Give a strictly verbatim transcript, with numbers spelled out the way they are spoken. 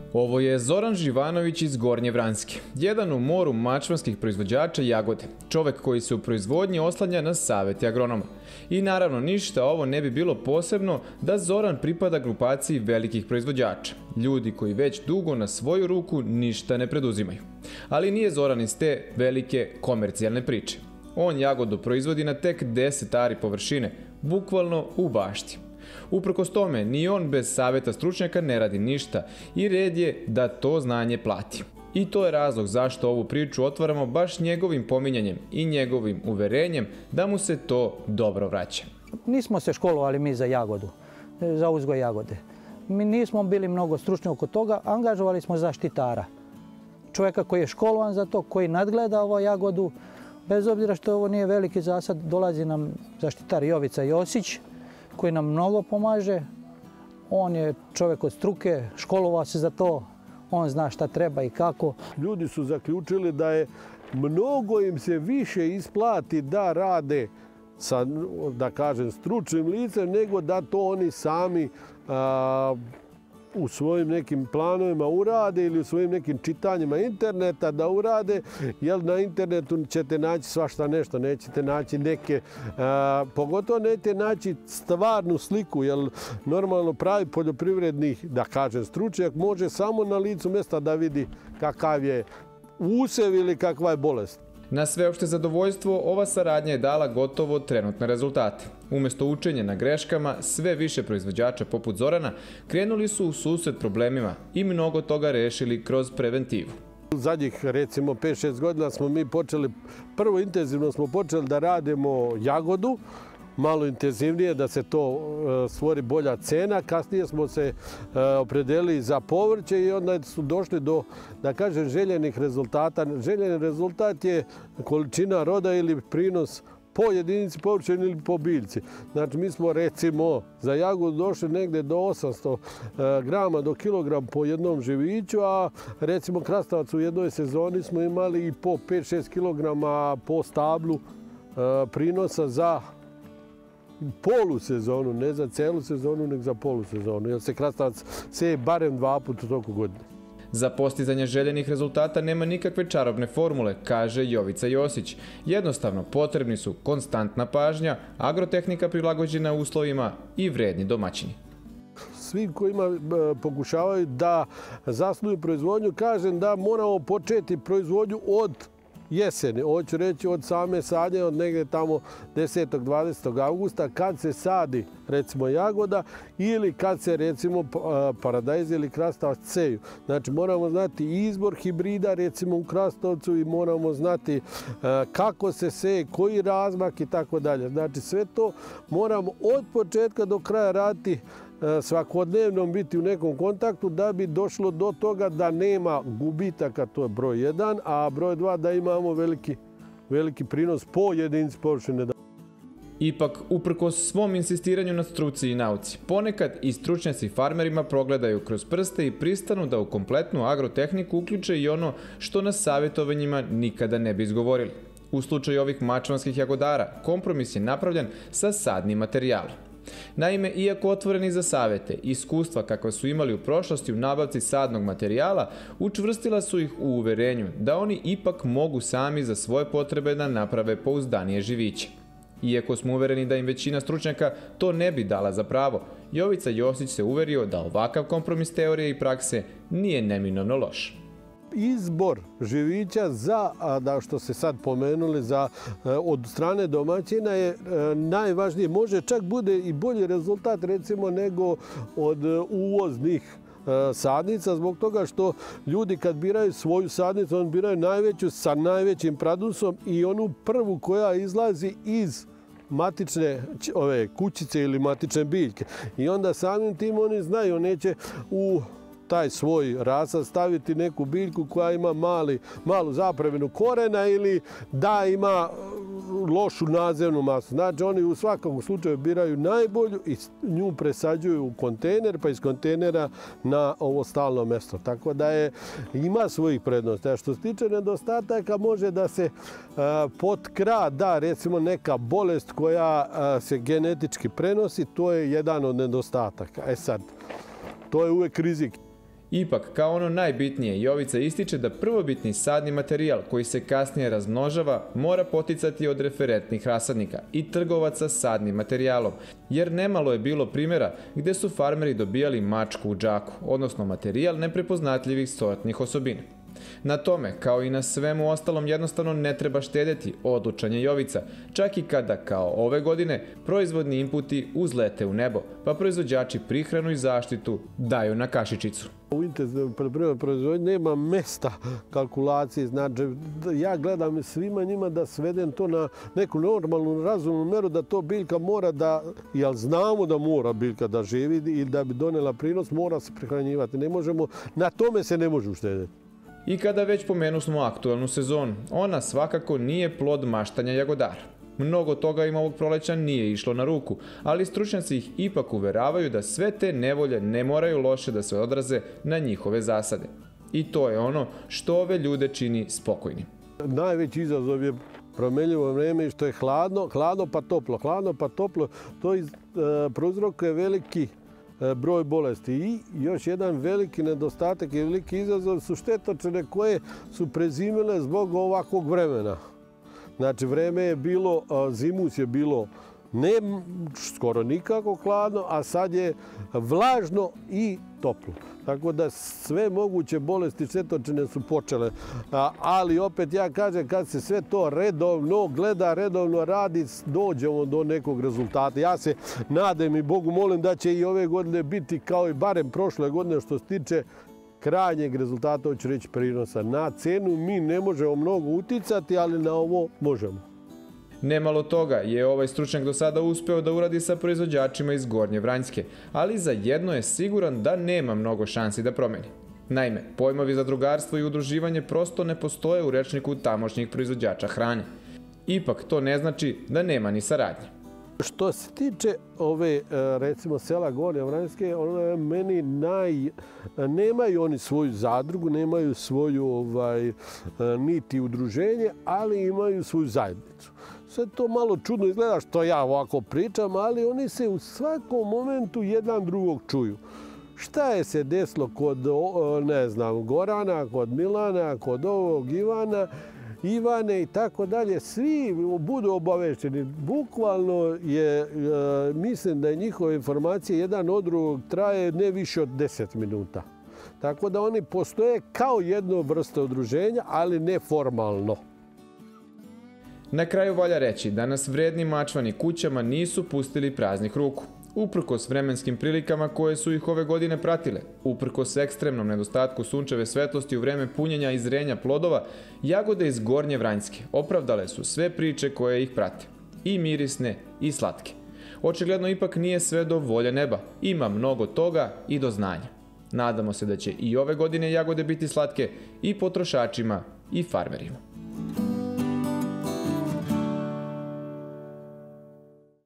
Ovo je Zoran Živanović iz Gornje Vranjske, jedan u moru mačvanskih proizvođača jagode, čovek koji se u proizvodnji oslanja na savete agronoma. I naravno ništa ovo ne bi bilo posebno da Zoran pripada grupaciji velikih proizvođača, ljudi koji već dugo na svoju ruku ništa ne preduzimaju. Ali nije Zoran iz te velike komercijalne priče. On jagodu proizvodi na tek deset ari površine, bukvalno u bašti. Uprkos tome, ni on bez saveta stručnjaka ne radi ništa i red je da to znanje plati. I to je razlog zašto ovu priču otvaramo baš njegovim pominjanjem i njegovim uverenjem da mu se to dobro vraća. Nismo se školovali mi za jagodu, za uzgoj jagode. Mi nismo bili mnogo stručni oko toga, angažovali smo zaštitara. Čovjeka koji je školovan za to, koji nadgleda ovo jagodu, bez obzira što ovo nije veliki zasad, dolazi nam zaštitar Jovica Josić, koji nam mnogo pomaže. On je čovjek od struke, školovao se za to, on zna šta treba i kako. Ljudi su zaključili da je mnogo im se više isplati da rade sa, da kažem, stručnim licem, nego da to oni sami a, u svojim nekim planovima urade ili u svojim nekim čitanjima interneta da urade, jer na internetu ćete naći svašta nešto, nećete naći neke, a, pogotovo nećete naći stvarnu sliku, jer normalno pravi poljoprivredni, da kažem, stručnjak može samo na licu mjesta da vidi kakav je usev ili kakva je bolest. Na sveopšte zadovoljstvo, ova saradnja je dala gotovo trenutne rezultate. Umjesto učenja na greškama, sve više proizvođača poput Zorana krenuli su u susret problemima i mnogo toga rešili kroz preventivu. U zadnjih, recimo, pet šest godina smo mi počeli, prvo intenzivno smo počeli da radimo jagodu, malo intenzivnije, da se to stvori bolja cena. Kasnije smo se opredelili za povrće i onda su došli do, da kažem, željenih rezultata. Željeni rezultat je količina roda ili prinos po jedinici površine ili po biljci. Znači, mi smo, recimo, za jagodu došli negdje do osamsto grama do kilogram po jednom živiću, a recimo krastavac u jednoj sezoni smo imali i po pet šest kilograma po stablu prinosa za polusezonu, ne za celu sezonu, nego za polusezonu, jer se krastavac seje barem dva puta u toku godine. Za postizanje željenih rezultata nema nikakve čarobne formule, kaže Jovica Josić. Jednostavno, potrebni su konstantna pažnja, agrotehnika prilagođena uslovima i vredni domaćini. Svi kojima pokušavaju da zasnuju proizvodnju, kažem da moramo početi proizvodnju od jeseni, hoću reći od same sadnje, od negdje tamo desetog do dvadesetog augusta, kad se sadi, recimo, jagoda ili kad se, recimo, paradajz ili krastavac seju. Znači, moramo znati izbor hibrida, recimo, u krastavcu i moramo znati kako se seje, koji razmak i tako dalje. Znači, sve to moramo od početka do kraja raditi, svakodnevno biti u nekom kontaktu da bi došlo do toga da nema gubitaka, to je broj jedan, a broj dva da imamo veliki, veliki prinos po jedinici površine. Ipak, uprkos svom insistiranju na struci i nauci, ponekad i stručnjaci farmerima progledaju kroz prste i pristanu da u kompletnu agrotehniku uključe i ono što na savjetovanjima nikada ne bi izgovorili. U slučaju ovih mačvanskih jagodara, kompromis je napravljen sa sadnim materijalom. Naime, iako otvoreni za savete, iskustva kakva su imali u prošlosti u nabavci sadnog materijala, učvrstila su ih u uverenju da oni ipak mogu sami za svoje potrebe da naprave pouzdanije živiće. Iako smo uvereni da im većina stručnjaka to ne bi dala za pravo, Jovica Josić se uverio da ovakav kompromis teorije i prakse nije neminovno loš. Izbor živića za, da što se sad pomenuli, za, od strane domaćina je najvažnije. Može čak bude i bolji rezultat, recimo, nego od uvoznih sadnica, zbog toga što ljudi kad biraju svoju sadnicu, on biraju najveću sa najvećim pradusom i onu prvu koja izlazi iz matične ove kućice ili matične biljke. I onda samim tim oni znaju, neće u taj svoj rasad staviti neku biljku koja ima mali, malu zapreminu korena ili da ima lošu nadzemnu masu. Znači, oni u svakom slučaju biraju najbolju i nju presađuju u kontejner, pa iz kontejnera na ovo stalno mjesto. Tako da je, ima svojih prednosti. A što se tiče nedostataka, može da se a, potkra, da, recimo, neka bolest koja a, se genetički prenosi, to je jedan od nedostataka. E sad, to je uvek rizik. Ipak, kao ono najbitnije, Jovica ističe da prvobitni sadni materijal koji se kasnije razmnožava mora poticati od referentnih rasadnika i trgovaca sadnim materijalom, jer nemalo je bilo primjera gdje su farmeri dobijali mačku u džaku, odnosno materijal neprepoznatljivih sortnih osobina. Na tome, kao i na svemu ostalom, jednostavno ne treba štedjeti, odlučan je Jovica, čak i kada, kao ove godine, proizvodni inputi uzlete u nebo, pa proizvođači prihranu i zaštitu daju na kašičicu. U intenzivnoj poljoprivrednoj proizvodnji nema mesta kalkulacije, znači ja gledam svima njima da svedem to na neku normalnu razumnu meru, da to biljka mora da, jel znamo da mora biljka da živi i da bi donela prinos, mora se prihranjivati. Ne možemo, na tome se ne može uštedjeti. I kada već pomenu smo aktualnu sezonu, ona svakako nije plod maštanja jagodara. Mnogo toga im ovog proleća nije išlo na ruku, ali stručnjaci ih ipak uveravaju da sve te nevolje ne moraju loše da se odraze na njihove zasade. I to je ono što ove ljude čini spokojnim. Najveći izazov je promenljivo vreme i što je hladno, hladno pa toplo, hladno pa toplo. To iz, e, prouzrokuje veliki broj bolesti. I još jedan veliki nedostatak i veliki izazov su štetočine koje su prezimile zbog ovakvog vremena. Znači, vreme je bilo, zimus je bilo ne skoro nikako hladno, a sad je vlažno i toplo. Tako da sve moguće bolesti štetočine su počele. Ali opet ja kažem, kad se sve to redovno gleda, redovno radi, dođemo do nekog rezultata. Ja se nadam i Bogu molim da će i ove godine biti kao i barem prošle godine što se tiče krajnjeg rezultata, hoću reći prinosa. Na cenu mi ne možemo mnogo uticati, ali na ovo možemo. Nemalo toga je ovaj stručnjak do sada uspeo da uradi sa proizvođačima iz Gornje Vranjske, ali za jedno je siguran da nema mnogo šansi da promeni. Naime, pojmovi zadrugarstvo i udruživanje prosto ne postoje u rečniku tamošnjih proizvođača hrane. Ipak to ne znači da nema ni saradnje. Što se tiče ove, recimo, sela Gornje Vranjske, ono je meni naj... Nemaju oni svoju zadrugu, nemaju svoju ovaj, niti udruženje, ali imaju svoju zajednicu. Sve to malo čudno izgleda što ja ovako pričam, ali oni se u svakom momentu jedan drugog čuju. Šta je se desilo kod, ne znam, Gorana, kod Milana, kod ovog Ivana, Ivane i tako dalje, svi budu obavešteni. Bukvalno je, mislim da je njihove informacije jedan od drugog traje ne više od deset minuta. Tako da oni postoje kao jedno vrsta udruženja, ali ne formalno. Na kraju valja reći da nas vredni mačvani kućama nisu pustili praznih ruku. Uprkos vremenskim prilikama koje su ih ove godine pratile, uprkos ekstremnom nedostatku sunčeve svetlosti u vreme punjenja i zrenja plodova, jagode iz Gornje Vranjske opravdale su sve priče koje ih prate. I mirisne i slatke. Očigledno ipak nije sve do volje neba. Ima mnogo toga i do znanja. Nadamo se da će i ove godine jagode biti slatke i potrošačima i farmerima.